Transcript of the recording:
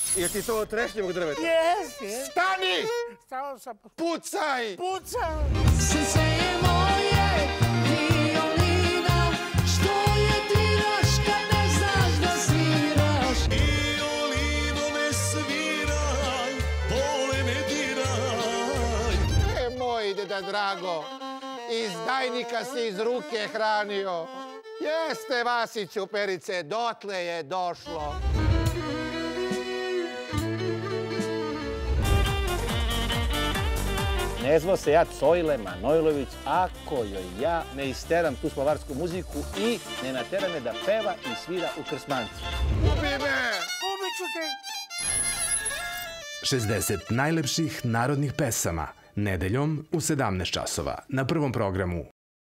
Je ti to od trešnjevog drveta? Jes. Stani! Stao sam. Pucaj! Pucao. Srce je moje violina, što je diraš kad ne znaš da sviraš. Violino ne sviraj, pole ne diraj. Moj deda drago, izdajnika si iz ruke hranio. Jeste, Vasiću Perice, dotle je došlo. Ne zvao se ja Cojle Manojlović ako joj ja ne isteram tu slovarsku muziku i ne natera me da peva i svira u Krsmancu. Ubi me! Ubiću te. 60 najlepših narodnih pesama, nedeljom u 17 časova na Prvom programu.